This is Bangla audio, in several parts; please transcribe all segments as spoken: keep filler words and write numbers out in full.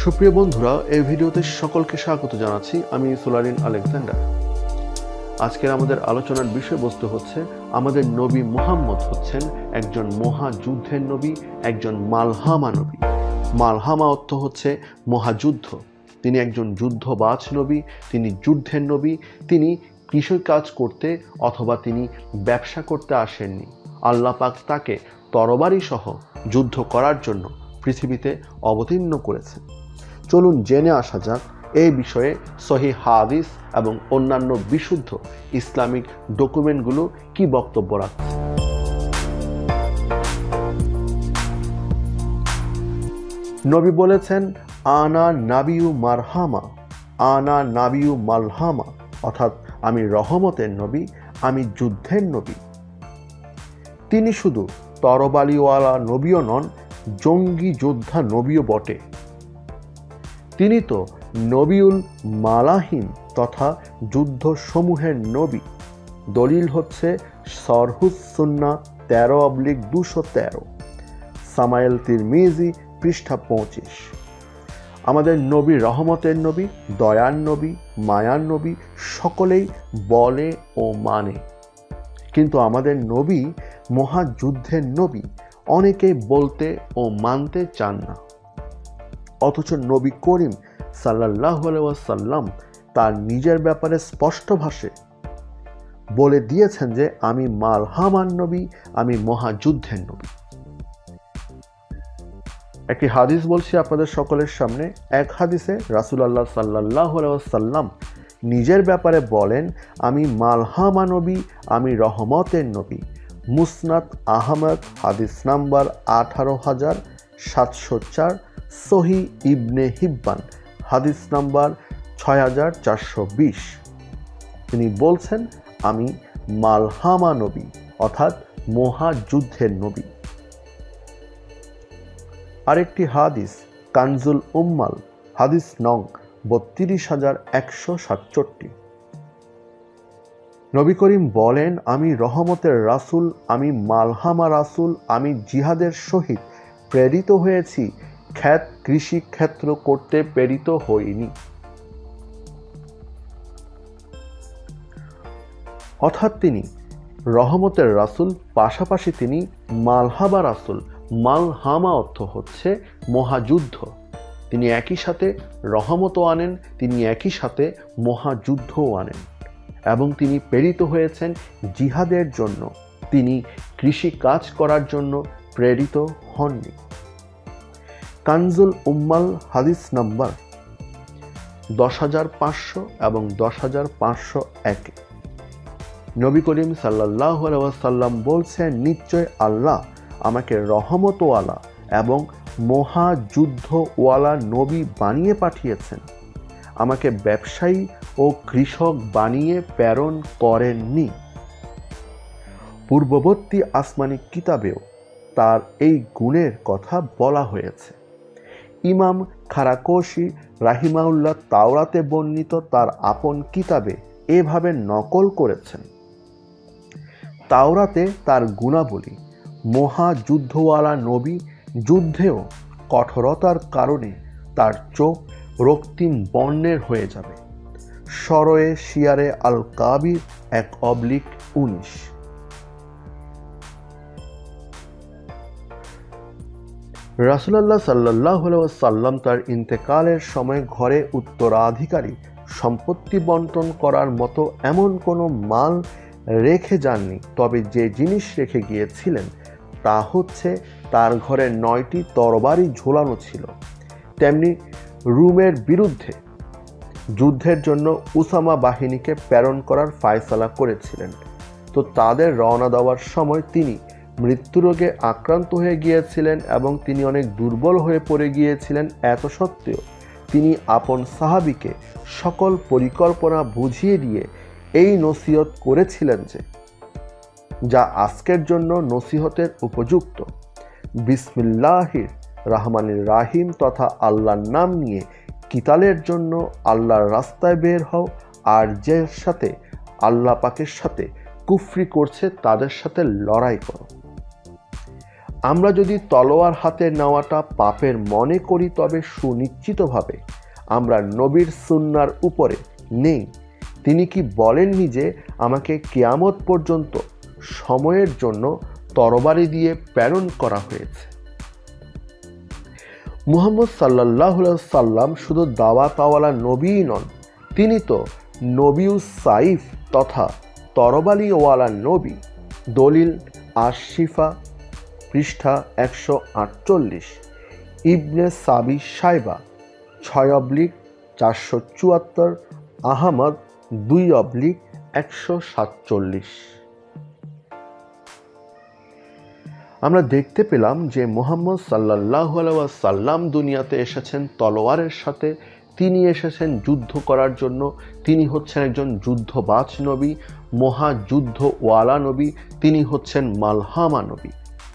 সুপ্রিয় বন্ধুরা, এই ভিডিওতে সকলকে স্বাগত জানাচ্ছি। আমি সোলারিন আলেকজান্ডার। আজকের আমাদের আলোচনার বিষয়বস্তু হচ্ছে আমাদের নবী মুহাম্মদ হচ্ছেন একজন মহাযুদ্ধের নবী, একজন মালহামা নবী। মালহামা অর্থ হচ্ছে মহাযুদ্ধ। তিনি একজন যুদ্ধবাজ নবী, তিনি যুদ্ধের নবী। তিনি কৃষিকাজ করতে অথবা তিনি ব্যবসা করতে আসেননি। আল্লাহ পাক তাকে তরবারি সহ যুদ্ধ করার জন্য পৃথিবীতে অবতীর্ণ করেছেন। চলুন জেনে আসা যাক এই বিষয়ে সহিহ হাদিস এবং অন্যান্য বিশুদ্ধ ইসলামিক ডকুমেন্টগুলো কি বক্তব্য রাখছে। নবী বলেছেন, আনা নাবিউ মারহামা, আনা নাবিউ মালহামা, অর্থাৎ আমি রহমতের নবী, আমি যুদ্ধের নবী। তিনি শুধু তরবারিওয়ালা নবীও নন, জঙ্গি যোদ্ধা নবীও বটে। তিনি তো নবিউল মালাহিম তথা যুদ্ধ সমূহের নবী। দলিল হচ্ছে সরহুস সুন্না তেরো অবলিক দুশো তেরো, সামাইল তিরমিজি পৃষ্ঠা পঁচিশ। আমাদের নবী রহমতের নবী, দয়ার নবী, মায়ার নবী, সকলেই বলে ও মানে। কিন্তু আমাদের নবী মহাযুদ্ধের নবী অনেকেই বলতে ও মানতে চান না। অথচ নবী করিম সাল্লাল্লাহু আলাইহি ওয়াসাল্লাম তার নিজের ব্যাপারে স্পষ্ট ভাষে বলে দিয়েছেন যে আমি মালহামার নবী, আমি মহাযুদ্ধের নবী। একটি হাদিস বলছি আপনাদের সকলের সামনে। এক হাদিসে রাসূলুল্লাহ সাল্লাল্লাহু আলাইহি ওয়াসাল্লাম নিজের ব্যাপারে বলেন, আমি মালহামা নবী, আমি রহমতের নবী। মুসনাদ আহমদ হাদিস নাম্বার আঠারো হাজার সাতশো চার, সহি ইবনে হিব্বান হাদিস নাম্বার ছয় হাজার চারশো বিশ। তিনি বলছেন, আমি মালহামা নবী, অর্থাৎ মহাযুদ্ধের নবী। আরেকটি হাদিস কানজুল উম্মাল হাদিস নং বত্রিশ হাজার একশো সাতষট্টি। নবী করিম বলেন, আমি রহমতের রাসূল, আমি মালহামা রাসূল, আমি জিহাদের সহিত প্রেরিত হয়েছি, খ্যাত কৃষি ক্ষেত্র করতে প্রেরিত হইনি। অর্থাৎ তিনি রহমতের রাসূল, পাশাপাশি তিনি মালহামা রাসূল। মালহামা অর্থ হচ্ছে মহাযুদ্ধ। তিনি একই সাথে রহমতও আনেন, তিনি একই সাথে মহাযুদ্ধও আনেন, এবং তিনি প্রেরিত হয়েছেন জিহাদের জন্য। তিনি কৃষি কাজ করার জন্য প্রেরিত হননি। কানজুল উম্মাল হাদিস নাম্বার দশ হাজার পাঁচশো এবং দশ হাজার পাঁচশো একে নবী করিম সাল্লাল্লাহু আলাইহি ওয়াসাল্লাম বলছেন, নিশ্চয় আল্লাহ আমাকে রহমতওয়ালা এবং মহাযুদ্ধওয়ালা নবী বানিয়ে পাঠিয়েছেন। আমাকে ব্যবসায়ী ও কৃষক বানিয়ে প্রেরণ করেননি। পূর্ববর্তী আসমানি কিতাবেও তার এই গুণের কথা বলা হয়েছে। ইমাম খারাকশি রাহিমাহুল্লাহ তাওরাতে বর্ণিত তার আপন কিতাবে এভাবে নকল করেছেন। তাওরাতে তার গুণাবলী, মহাযুদ্ধওয়ালা নবী, যুদ্ধেও কঠোরতার কারণে তার চোখ রক্তিম বর্ণের হয়ে যাবে। সরয়ে শিয়ারে আল কাবির এক অবলিক উনিশ। রাসূলুল্লাহ সাল্লাল্লাহু আলাইহি ওয়াসাল্লাম তার ইন্তেকালের সময় ঘরে উত্তরাধিকারী সম্পত্তি বন্টন করার মতো এমন কোনো মাল রেখে যাননি। তবে যে জিনিস রেখে গিয়েছিলেন তা হচ্ছে তার ঘরে নয়টি তরবারি ঝোলানো ছিল। তেমনি রুমের বিরুদ্ধে যুদ্ধের জন্য উসামা বাহিনীকে প্রেরণ করার ফায়সালা করেছিলেন। তো তাদের রওনা দেওয়ার সময় তিনি মৃত্যুরোগে আক্রান্ত হয়ে গিয়েছিলেন এবং তিনি অনেক দুর্বল হয়ে পড়ে গিয়েছিলেন। এত সত্ত্বেও তিনি আপন সাহাবীকে সকল পরিকল্পনা বুঝিয়ে দিয়ে এই নসিহত করেছিলেন যে, যা আজকের জন্য নসিহতের উপযুক্ত। বিসমিল্লাহির রহমানির রাহিম তথা আল্লাহর নাম নিয়ে কিতালের জন্য আল্লাহর রাস্তায় বের হও, আর যে সাথে আল্লাহ পাকের সাথে কুফরি করছে তাদের সাথে লড়াই করো। আমরা যদি তলোয়ার হাতে নেওয়াটা পাপের মনে করি, তবে সুনিশ্চিতভাবে আমরা নবীর সুন্নার উপরে নেই। তিনি কি বলেননি যে আমাকে কিয়ামত পর্যন্ত সময়ের জন্য তরবারি দিয়ে প্রেরণ করা হয়েছে? মুহাম্মদ সাল্লাল্লাহু আলাইহি সাল্লাম শুধু দাওয়াতওয়ালা নবীই নন, তিনি তো নবিউস সাইফ তথা তরবারিওয়ালা নবী। দলিল আশ-শিফা পৃষ্ঠা একশো আটচল্লিশ, ইবনে সাবি সাইবা ছয় অব্লিক চারশো চুয়াত্তর, আহমদ দুই অব্লিক একশো সাতচল্লিশ। আমরা দেখতে পেলাম যে মুহাম্মদ সাল্লাল্লাহু আলাইহি ওয়াসাল্লাম দুনিয়াতে এসেছেন তলোয়ারের সাথে। তিনি এসেছেন যুদ্ধ করার জন্য। তিনি হচ্ছেন একজন যুদ্ধবাজ নবী, মহাযুদ্ধ ওয়ালা নবী। তিনি হচ্ছেন মালহামা নবী।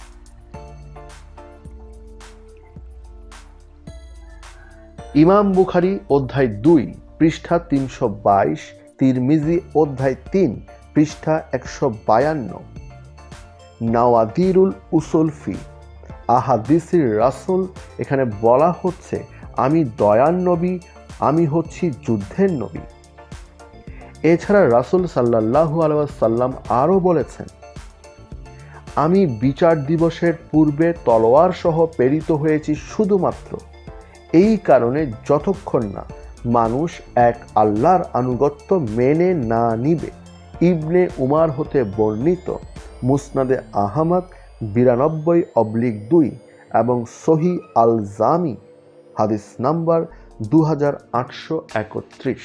ইমাম বুখারী অধ্যায় দুই পৃষ্ঠা তিনশো বাইশ, তিরমিজি অধ্যায় তিন পৃষ্ঠা একশো বায়ান্ন, নাওয়াদিরুল উসুল ফি আহাদিসির রাসূল, এখানে বলা হচ্ছে আমি দয়ার নবী, আমি হচ্ছি যুদ্ধের নবী। এছাড়া রাসূল সাল্লাল্লাহু আলাইহি ওয়াসাল্লাম আরও বলেছেন, আমি বিচার দিবসের পূর্বে তলোয়ার সহ প্রেরিত হয়েছি শুধুমাত্র এই কারণে, যতক্ষণ না মানুষ এক আল্লাহর আনুগত্য মেনে না নিবে। ইবনে উমার হতে বর্ণিত, মুসনাদে আহমদ বিরানব্বই অব্লিক দুই এবং সহি আল জামি হাদিস নাম্বার দু হাজার আটশো একত্রিশ।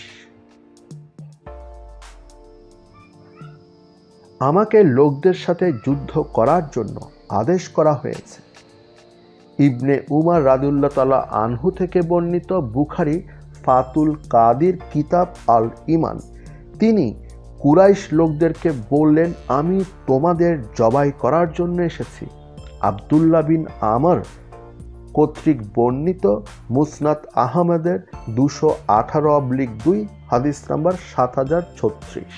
আমাকে লোকদের সাথে যুদ্ধ করার জন্য আদেশ করা হয়েছে। ইবনে উমার রাদিয়াল্লাহু তাআলা আনহু থেকে বর্ণিত, বুখারী ফাতুল কাদির কিতাব আল ইমান, তিনি কুরাইশ লোকদেরকে বললেন, আমি তোমাদের জবাই করার জন্য এসেছি। আব্দুল্লাহ বিন আমর কর্তৃক বর্ণিত, মুসনাদ আহমদের দুশো আঠারো অব্লিক দুই হাদিস নাম্বার সাত হাজার ছত্রিশ।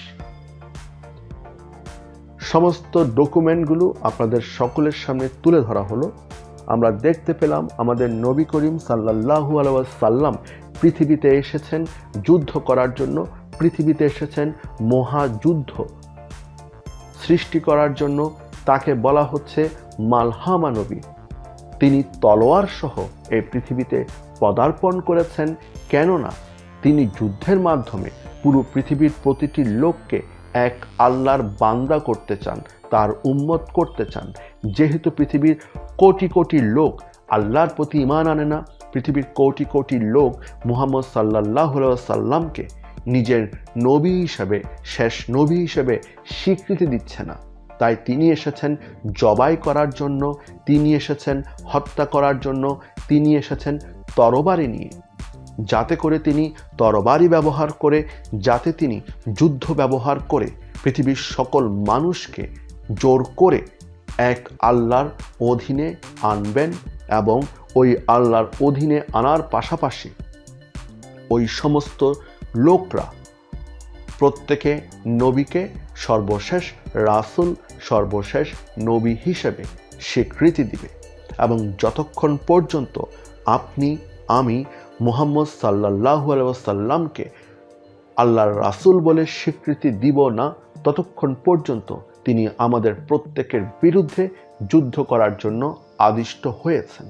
সমস্ত ডকুমেন্টগুলো আপনাদের সকলের সামনে তুলে ধরা হলো। আমরা দেখতে পেলাম আমাদের নবী করিম সাল্লাল্লাহু আলাইহি ওয়াসাল্লাম পৃথিবীতে এসেছেন যুদ্ধ করার জন্য, পৃথিবীতে এসেছেন মহাযুদ্ধ সৃষ্টি করার জন্য। তাকে বলা হচ্ছে মালহামা নবী। তিনি তলোয়ার সহ এই পৃথিবীতে পদার্পণ করেছেন, কেননা তিনি যুদ্ধের মাধ্যমে পুরো পৃথিবীর প্রতিটি লোককে এক আল্লাহর বান্দা করতে চান, তার উম্মত করতে চান। যেহেতু পৃথিবীর কোটি কোটি লোক আল্লাহর প্রতি ঈমান আনে না, পৃথিবীর কোটি কোটি লোক মুহাম্মদ সাল্লাল্লাহু আলাইহি ওয়াসাল্লামকে নিজের নবী হিসেবে, শেষ নবী হিসেবে স্বীকৃতি দিচ্ছে না, তাই তিনি এসেছেন জবাই করার জন্য, তিনি এসেছেন হত্যা করার জন্য, তিনি এসেছেন তরবারি নিয়ে, যাতে করে তিনি তরবারি ব্যবহার করে, যাতে তিনি যুদ্ধ ব্যবহার করে পৃথিবীর সকল মানুষকে জোর করে এক আল্লাহর অধীনে আনবেন এবং ওই আল্লাহর অধীনে আনার পাশাপাশি ওই সমস্ত লোকরা প্রত্যেকে নবীকে সর্বশেষ রাসূল, সর্বশেষ নবী হিসেবে স্বীকৃতি দিবে। এবং যতক্ষণ পর্যন্ত আপনি আমি মুহাম্মদ সাল্লাল্লাহু আলাইহি ওয়াসাল্লামকে আল্লাহর রাসূল বলে স্বীকৃতি দিব না, ততক্ষণ পর্যন্ত তিনি আমাদের প্রত্যেকের বিরুদ্ধে যুদ্ধ করার জন্য আদিষ্ট হয়েছেন।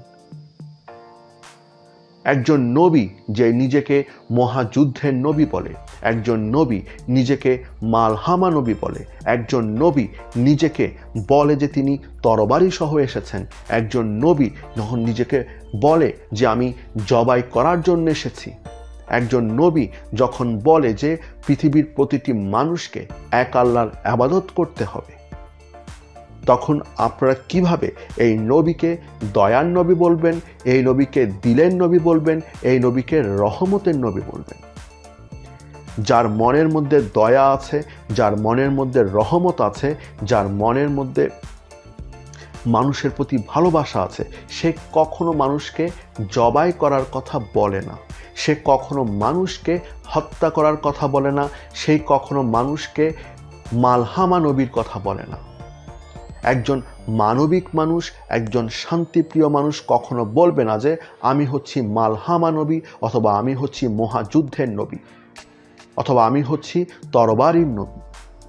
একজন নবী যে নিজেকে মহাযুদ্ধের নবী বলে, একজন নবী নিজেকে মালহামা নবী বলে, একজন নবী নিজেকে বলে যে তিনি তরবারি সহ এসেছেন, একজন নবী যখন নিজেকে বলে যে আমি জবাই করার জন্য এসেছি, একজন নবী যখন বলে যে পৃথিবীর প্রতিটি মানুষকে এক আল্লাহর ইবাদত করতে হবে, তখন আপনারা কিভাবে এই নবীকে দয়ার নবী বলবেন, এই নবীকে দিলের নবী বলবেন, এই নবীকে রহমতের নবী বলবেন? যার মনের মধ্যে দয়া আছে, যার মনের মধ্যে রহমত আছে, যার মনের মধ্যে মানুষের প্রতি ভালোবাসা আছে, সে কখনো মানুষকে জবাই করার কথা বলে না, সে কখনো মানুষকে হত্যা করার কথা বলে না, সে কখনো মানুষকে মালহামা নবীর কথা বলে না। একজন মানবিক মানুষ, একজন শান্তিপ্রিয় মানুষ কখনো বলবে না যে আমি হচ্ছি মালহামা নবী, অথবা আমি হচ্ছি মহাযুদ্ধের নবী, অথবা আমি হচ্ছি তরবারির নবী।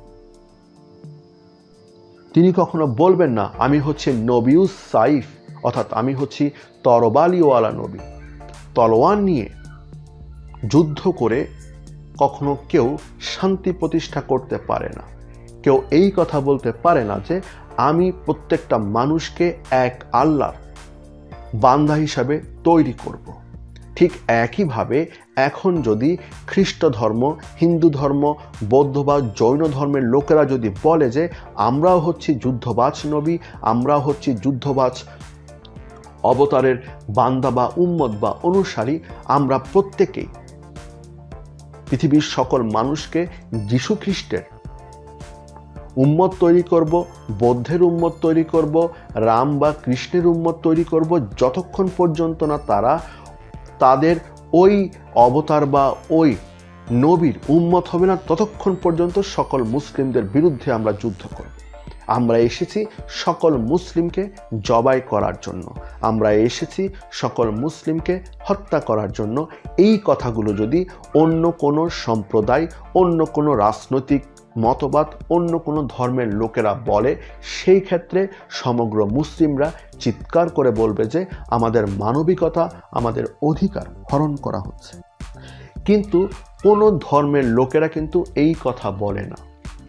তিনি কখনো বলবেন না আমি হচ্ছি নবিউস সাইফ, অর্থাৎ আমি হচ্ছি তরবারিওয়ালা নবী। তলোয়ার নিয়ে যুদ্ধ করে কখনো কেউ শান্তি প্রতিষ্ঠা করতে পারে না। কেউ এই কথা বলতে পারে না যে আমি প্রত্যেকটা মানুষকে এক আল্লাহর বান্দা হিসাবে তৈরি করব। ঠিক একইভাবে এখন যদি খ্রিস্ট ধর্ম, হিন্দু ধর্ম, বৌদ্ধ বা জৈন ধর্মের লোকেরা যদি বলে যে আমরাও হচ্ছি যুদ্ধবাজ নবী, আমরাও হচ্ছি যুদ্ধবাজ অবতারের বান্দা বা উম্মত বা অনুসারী, আমরা প্রত্যেকেই পৃথিবীর সকল মানুষকে যীশু খ্রিস্টের উম্মত তৈরি করব, বৌদ্ধের উম্মত তৈরি করব, রাম বা কৃষ্ণের উম্মত তৈরি করব, যতক্ষণ পর্যন্ত না তারা তাদের ওই অবতার বা ওই নবীর উম্মত হবে না, ততক্ষণ পর্যন্ত সকল মুসলিমদের বিরুদ্ধে আমরা যুদ্ধ করব। আমরা এসেছি সকল মুসলিমকে জবাই করার জন্য, আমরা এসেছি সকল মুসলিমকে হত্যা করার জন্য। এই কথাগুলো যদি অন্য কোনো সম্প্রদায়, অন্য কোনো রাজনৈতিক মতবাদ, অন্য কোনো ধর্মের লোকেরা বলে, সেই ক্ষেত্রে সমগ্র মুসলিমরা চিৎকার করে বলবে যে আমাদের মানবিকতা, আমাদের অধিকার হরণ করা হচ্ছে। কিন্তু কোনো ধর্মের লোকেরা কিন্তু এই কথা বলে না।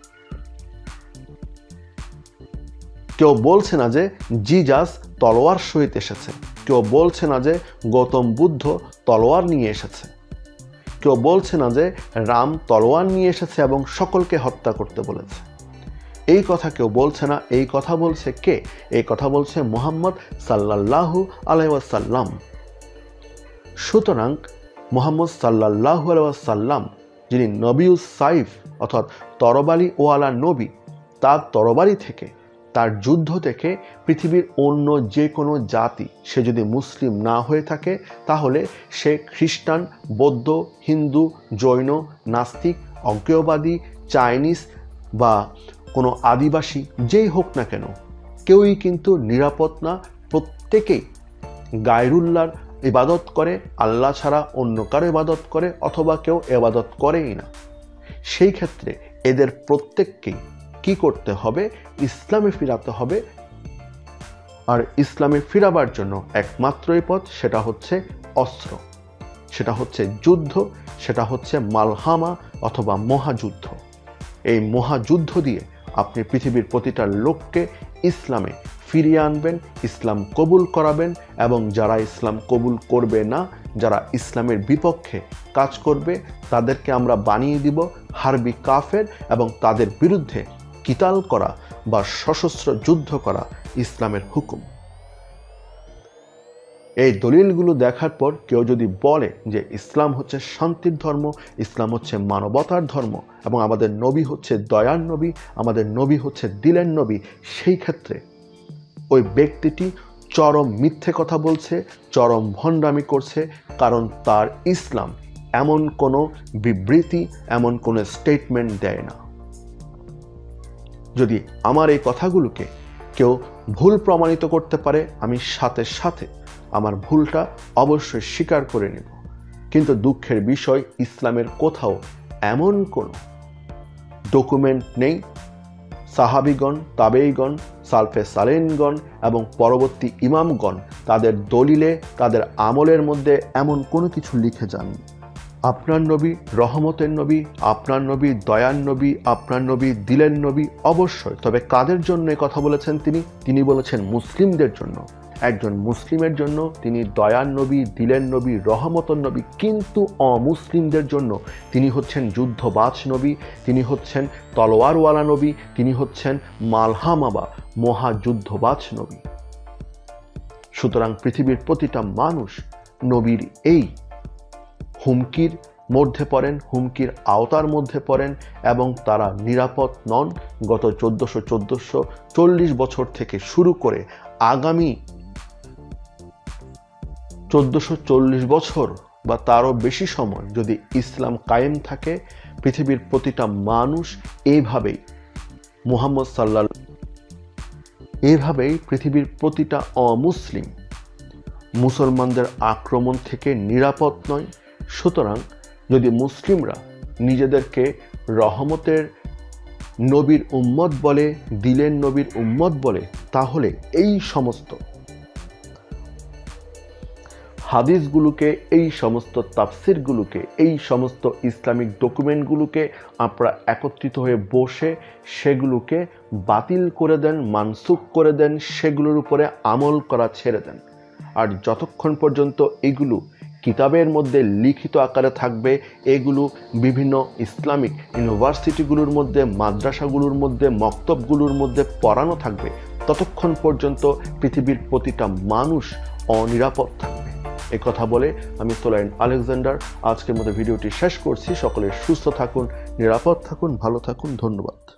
কেউ বলছে না যে জিজাস তলোয়ার সহিত এসেছে, কেউ বলছে না যে গৌতম বুদ্ধ তলোয়ার নিয়ে এসেছে, কেউ বলছে না যে রাম তলোয়ার নিয়ে এসেছে এবং সকলকে হত্যা করতে বলেছে। এই কথা কেউ বলছে না। এই কথা বলছে কে? এই কথা বলছে মুহাম্মদ সাল্লাল্লাহু আলাইহি ওয়াসাল্লাম। সুতরাং মুহাম্মদ সাল্লাল্লাহু আলাইহি ওয়াসাল্লাম, যিনি নবিউস সাইফ অর্থাৎ তরবারি ওয়ালা নবী, তার তরবারি থেকে, তার যুদ্ধ থেকে পৃথিবীর অন্য যে কোনো জাতি সে যদি মুসলিম না হয়ে থাকে, তাহলে সে খ্রিস্টান, বৌদ্ধ, হিন্দু, জৈন, নাস্তিক, অজ্ঞেয়বাদী, চাইনিজ বা কোনো আদিবাসী যেই হোক না কেন, কেউই কিন্তু নিরাপদ না। প্রত্যেকেই গায়রুল্লাহর ইবাদত করে, আল্লাহ ছাড়া অন্য কারো ইবাদত করে, অথবা কেউ ইবাদত করেই না। সেই ক্ষেত্রে এদের প্রত্যেককেই কি করতে হবে? ইসলামে ফিরাতে হবে। আর ইসলামে ফিরাবার জন্য একমাত্রই পথ, সেটা হচ্ছে অস্ত্র, সেটা হচ্ছে যুদ্ধ, সেটা হচ্ছে মালহামা অথবা মহাযুদ্ধ। এই মহাযুদ্ধ দিয়ে আপনি পৃথিবীর প্রতিটা লোককে ইসলামে ফিরিয়ে আনবেন, ইসলাম কবুল করাবেন, এবং যারা ইসলাম কবুল করবে না, যারা ইসলামের বিপক্ষে কাজ করবে, তাদেরকে আমরা বানিয়ে দিব হারবি কাফের, এবং তাদের বিরুদ্ধে কিতাল করা বা সশস্ত্র যুদ্ধ করা ইসলামের হুকুম। এই দলিলগুলো দেখার পর কেউ যদি বলে যে ইসলাম হচ্ছে শান্তির ধর্ম, ইসলাম হচ্ছে মানবতার ধর্ম, এবং আমাদের নবী হচ্ছে দয়ার নবী, আমাদের নবী হচ্ছে দিলের নবী, সেই ক্ষেত্রে ওই ব্যক্তিটি চরম মিথ্যে কথা বলছে, চরম ভণ্ডামি করছে। কারণ তার ইসলাম এমন কোনো বিবৃতি, এমন কোনো স্টেটমেন্ট দেয় না। যদি আমার এই কথাগুলোকে কেউ ভুল প্রমাণিত করতে পারে, আমি সাথে সাথে আমার ভুলটা অবশ্যই স্বীকার করে নেব। কিন্তু দুঃখের বিষয়, ইসলামের কোথাও এমন কোনো ডকুমেন্ট নেই সাহাবিগণ, তাবেঈগণ, সালফে সালেনগণ এবং পরবর্তী ইমামগণ তাদের দলিলে, তাদের আমলের মধ্যে এমন কোনো কিছু লিখে যাননি। আপনার নবী রহমতের নবী, আপনার নবী দয়ার নবী, আপনার নবী দিলের নবী, অবশ্যই। তবে কাদের জন্য কথা বলেছেন তিনি? তিনি বলেছেন মুসলিমদের জন্য। একজন মুসলিমের জন্য তিনি দয়ার নবী, দিলের নবী, রহমতের নবী। কিন্তু অমুসলিমদের জন্য তিনি হচ্ছেন যুদ্ধবাজ নবী, তিনি হচ্ছেন তলোয়ারওয়ালা নবী, তিনি হচ্ছেন মালহামা বা মহাযুদ্ধবাজ নবী। সুতরাং পৃথিবীর প্রতিটা মানুষ নবীর এই হুমকির মধ্যে পড়েন, হুমকির আওতার মধ্যে পড়েন, এবং তারা নিরাপদ নন। গত চোদ্দশো চোদ্দশো চল্লিশ বছর থেকে শুরু করে আগামী চোদ্দশো চল্লিশ বছর বা তারও বেশি সময় যদি ইসলাম কায়েম থাকে, পৃথিবীর প্রতিটা মানুষ এইভাবেই মুহাম্মদ সাল্লাল্লাহু এভাবেই পৃথিবীর প্রতিটা অমুসলিম মুসলমানদের আক্রমণ থেকে নিরাপদ নয়। সুতরাং যদি মুসলিমরা নিজেদেরকে রহমতের নবীর উম্মত বলে, দিলের নবীর উম্মত বলে, তাহলে এই সমস্ত হাদিসগুলোকে, এই সমস্ত তাফসিরগুলোকে, এই সমস্ত ইসলামিক ডকুমেন্টগুলোকে আপনারা একত্রিত হয়ে বসে সেগুলোকে বাতিল করে দেন, মানসুখ করে দেন, সেগুলোর উপরে আমল করা ছেড়ে দেন। আর যতক্ষণ পর্যন্ত এগুলো কিতাবের মধ্যে লিখিত আকারে থাকবে, এগুলো বিভিন্ন ইসলামিক ইউনিভার্সিটিগুলোর মধ্যে, মাদ্রাসাগুলোর মধ্যে, মক্তবগুলোর মধ্যে পড়ানো থাকবে, ততক্ষণ পর্যন্ত পৃথিবীর প্রতিটা মানুষ অনিরাপদ থাকবে। এ কথা বলে আমি সোলাইন আলেকজান্ডার আজকের মতো ভিডিওটি শেষ করছি। সকলে সুস্থ থাকুন, নিরাপদ থাকুন, ভালো থাকুন। ধন্যবাদ।